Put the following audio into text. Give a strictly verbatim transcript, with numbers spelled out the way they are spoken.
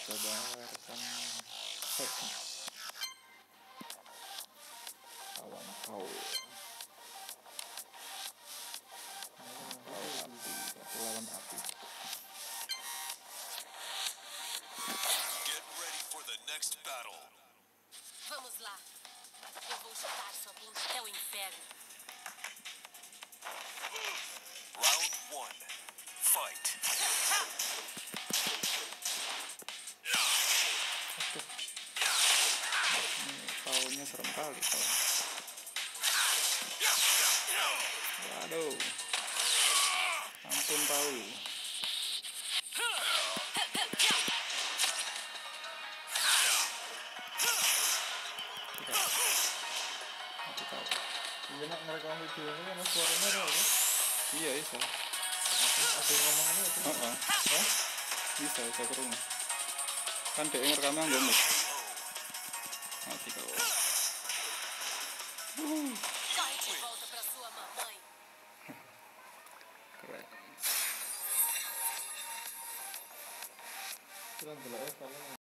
coba rekam set kawan kau lawan api atau lawan api. Get ready for the next battle. Vamos lá. Eu vou chutar sua bunda até o inferno. Round one. Fight. Kaunya serem kali kau. Waduh. Ampun Paul. Mati kau. Iya nak ngerekam video ini kan suaranya ada ya? Iya bisa. Ada yang ngomong ini itu? Oh, oh. Hah? Bisa bisa kerungu. Kan dia ngerekamnya nggak mut. Mati kau. Uh. Corre de volta pra sua mamãe. Keren. Itu kan jelas ya,